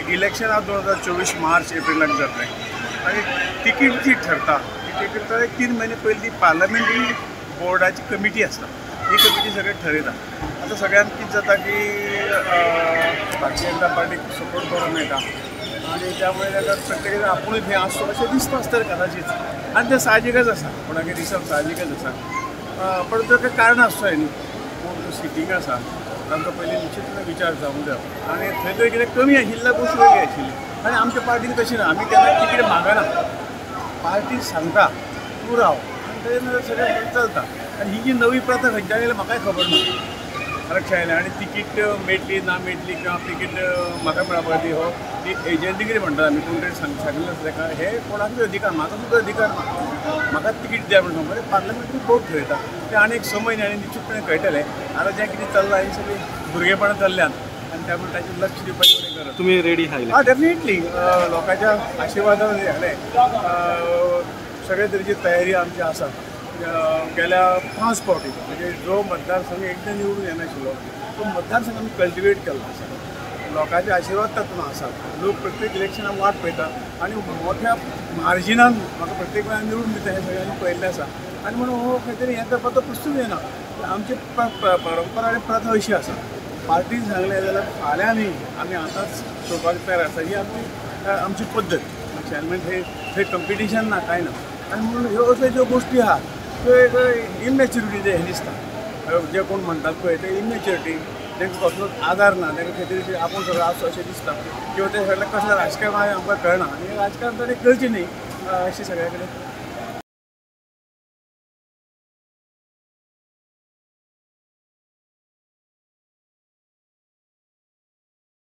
Election 2024 March एप्रिलाक जातलें आनी ticket जी ठरता तिकीट 3 महिने पयलीं ती पार्लमेंटरी बोर्डाची कमिटी आसता. ही कमिटी सगळें ठरयता. आतां सगळ्यांक कितें जाता की भारतीय जनता पार्टीक सपोर्ट करूंक मेळटा आनी त्यामुळे ताका प्रत्येक आपुणूय हें आसता अशें दिसता आसतलें कदाचित आनी तें साहजिकच आसा. कोणाकय दिसप साहजिकच आसा. पण ताका कारण आसचोय न्ही. कोण सिटींग आसा तांकां पयलीं निश्चितपणे विचार जावंक जाय आनी थंय थंय कितें कमी आशिल्ल्या गोश्टी वेगळी आशिल्ली. आनी आमच्या पार्टीन तशी ना. आमी केन्ना तिकीट मागना. पार्टी सांगता तूं राव आनी तेन्ना सगळें चलता. आनी ही जी नवी प्रथा खंयच्यान येयल्या म्हाकाय खबर ना. आरक्षण आयलें आनी तिकीट मेळटली ना मेळटली किंवा तिकीट म्हाका मेळपाक दी हो ती एजंटगिरी म्हणटा आमी कोण तरी सांगिल्लें आसलें काय हे कोणाकूच अधिकार म्हाका सुद्दां अधिकार ना. म्हाका तिकीट जाय म्हणून सांगता पार्लमेंटरी बोर्ड ठरयता. ते आनी एक 6 म्हयने आनी निश्चितपणे कळटलें. आतां जें कितें चल्लां ही सगळी भुरगेपणां चल्ल्यान आनी त्यामुळे ताचेर लक्ष दिवपाची एवढी गरज. तुम्ही रेडी आहात? डेफिनेटली लोकांच्या आशिर्वादान हाडलें. सगळे तरेची तयारी आमची आसा. गेल्या 5 फावटी म्हणजे जो मतदारसंघ एकदां निवडून येनाशिल्लो तो मतदारसंघ आमी कल्टिवेट केल्लो आसा. लोकांचे आशिर्वाद तातूंत आसा. लोक प्रत्येक इलेक्शनाक वाट पळयता आनी मोठ्या मार्जिनान म्हाका प्रत्येक वेळार निवडून दिता हें सगळ्यांनी पळयल्लें आसा. आनी म्हणून हो खंय तरी हें करपाचो प्रश्नूच येना. आमची परंपरा आनी प्रथा अशी आसा. पार्टीन सांगलें जाल्यार फाल्यां न्ही आमी आतांच सोडपाक तयार आसा. ही आमची पद्दत. चॅरमॅन थंय कंपिटिशन ना कांय ना. आनी म्हणून ह्यो असल्यो ज्यो गोश्टी आहा त्यो एक इमॅच्युरिटी हें दिसता. जे कोण म्हणटात पळय ते इमॅच्युरिटी तांकां कसलोच आदार ना. तांकां खंय तरी आपूण सगळें आसा अशें दिसता किंवा ते सगळें कसलें राजकारण आमकां कळना आनी राजकारण ताणें करचें न्ही अशी सगळ्या कडेन